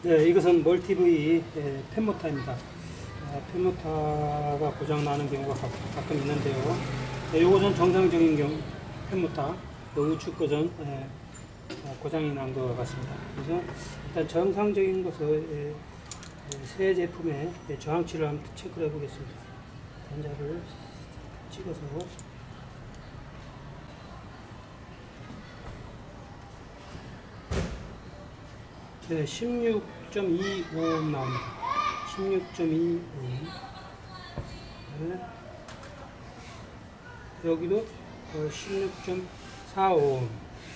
네, 이것은 멀티브이 팬모터입니다. 팬모터가 고장나는 경우가 가끔 있는데요. 네, 이것은 정상적인 경우 팬모터, 우측 버전 고장이 난 것 같습니다. 그래서 일단 정상적인 것을 새 제품의 저항치를 한번 체크를 해보겠습니다. 단자를 찍어서 네, 16.25옴 나옵니다. 16.25옴. 네. 여기도 16.45옴.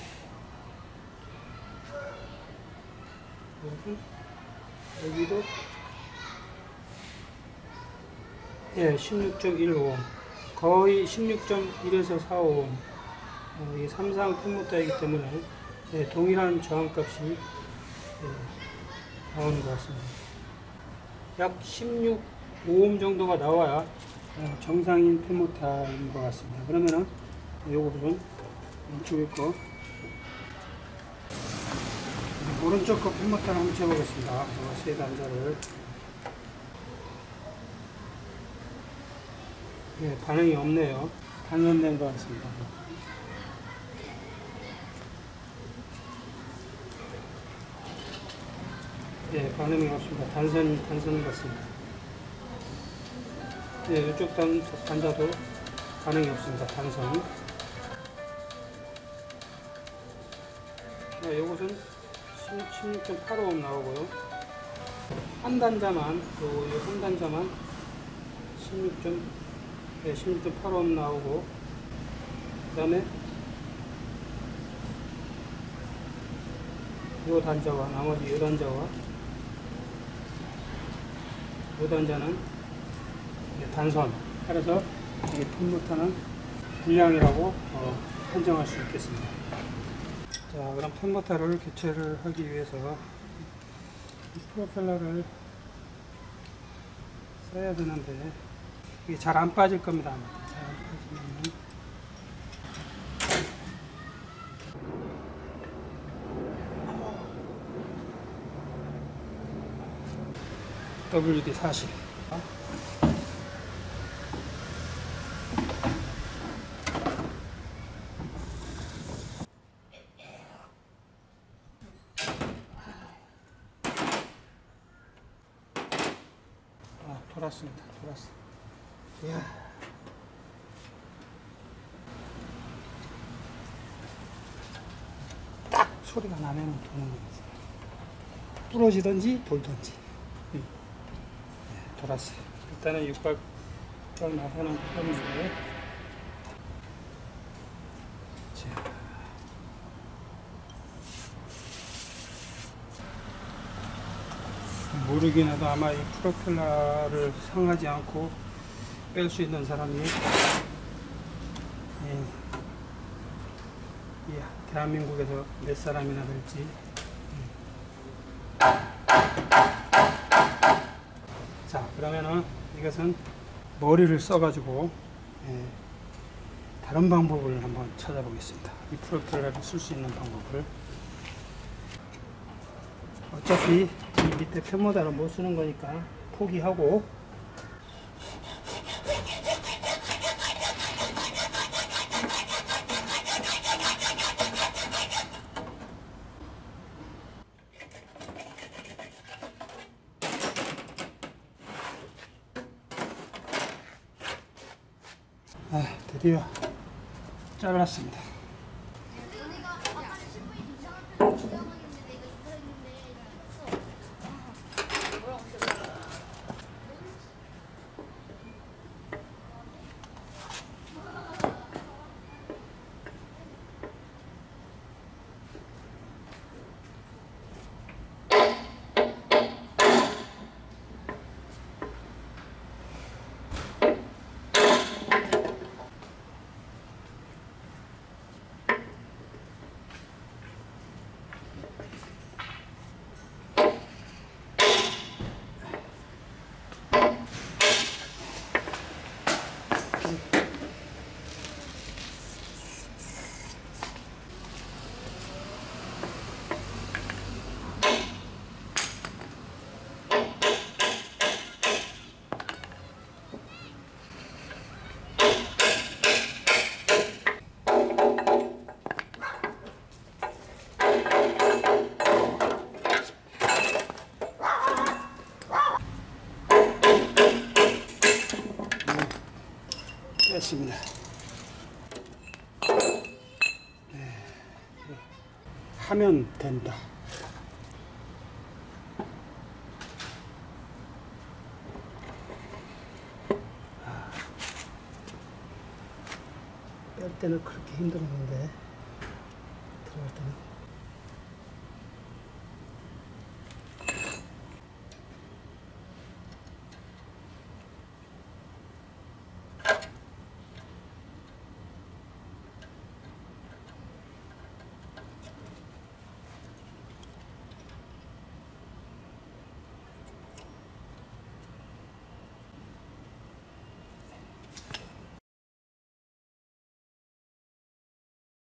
여기도 16.15옴. 거의 16.1에서 4옴. 이게 삼상 팬모터이기 때문에 동일한 저항값이 나오는 것 같습니다. 약 16오hm 정도가 나와야 정상인 팬모터인 것 같습니다. 그러면은 요거 좀 왼쪽에 거 오른쪽 거 팬모터를 한번 재보겠습니다. 세 단자를 반응이 없네요. 단선된 것 같습니다. 반응이 없습니다. 단선 같습니다. 이쪽 단자도 반응이 없습니다. 단선. 이것은 16.85옴 나오고요. 한 단자만 16.85옴 나오고, 그 다음에 이 단자와 나머지 이 단자와 이 단자는 단선. 그래서 이 팬모터는 불량이라고 판정할 수 있겠습니다. 자, 그럼 팬모터를 교체를 하기 위해서 이 프로펠러를 써야 되는데 이게 잘 안 빠질 겁니다. 잘 안 빠지면 WD-40. 돌았습니다. 돌았어. 이야. 딱 소리가 나면 도는 겁니다. 부러지든지 돌든지. 돌았어요. 일단은 육박 나서는 평소에 모르긴 해도 아마 이 프로펠러를 상하지 않고 뺄 수 있는 사람이 대한민국에서 몇 사람이나 될지. 자, 그러면은 이것은 머리를 써가지고 다른 방법을 한번 찾아보겠습니다. 이 프로펠러를 쓸 수 있는 방법을. 어차피 이 밑에 팬모터를 못 쓰는 거니까 포기하고, 드디어 잘랐습니다. 됐습니다. 네. 하면 된다. 뺄 때는 그렇게 힘들었는데 들어갈 때는